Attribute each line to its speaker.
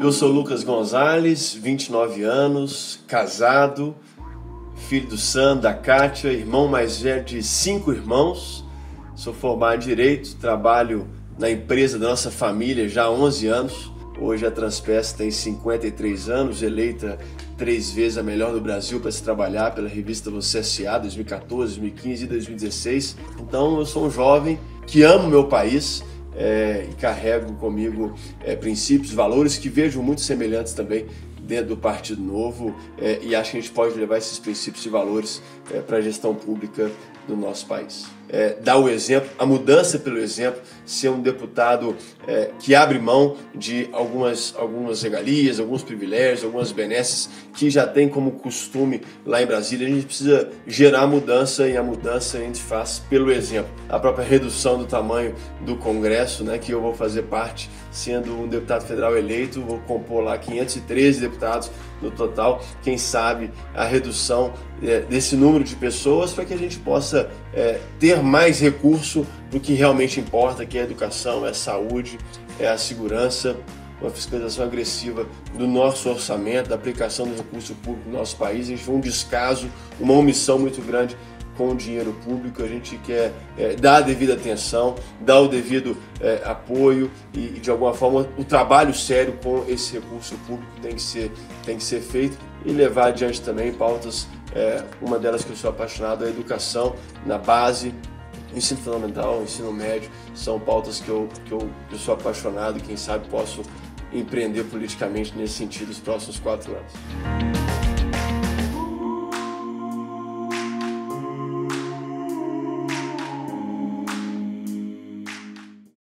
Speaker 1: Eu sou Lucas Gonzalez, 29 anos, casado, filho do Sam, da Kátia, irmão mais velho de 5 irmãos. Sou formado em Direito, trabalho na empresa da nossa família já há 11 anos. Hoje a Transpes tem 53 anos, eleita 3 vezes a melhor do Brasil para se trabalhar pela revista Você S.A. 2014, 2015 e 2016. Então eu sou um jovem que amo meu país e carrego comigo princípios, valores que vejo muito semelhantes também dentro do Partido Novo e acho que a gente pode levar esses princípios e valores para a gestão pública do nosso país. Dar o exemplo, a mudança pelo exemplo, ser um deputado que abre mão de algumas regalias, alguns privilégios, algumas benesses que já tem como costume lá em Brasília. A gente precisa gerar mudança e a mudança a gente faz pelo exemplo. A própria redução do tamanho do Congresso, né, que eu vou fazer parte, sendo um deputado federal eleito, vou compor lá 513 deputados no total. Quem sabe a redução desse número de pessoas para que a gente possa ter mais recurso do que realmente importa, que é a educação, é a saúde, é a segurança, uma fiscalização agressiva do nosso orçamento, da aplicação do recurso público no nosso país. A gente vê um descaso, uma omissão muito grande com o dinheiro público. A gente quer dar a devida atenção, dar o devido apoio e, de alguma forma, o trabalho sério com esse recurso público tem que ser feito e levar adiante também pautas. Uma delas que eu sou apaixonado é a educação na base, ensino fundamental, ensino médio, são pautas que eu sou apaixonado e quem sabe posso empreender politicamente nesse sentido nos próximos 4 anos.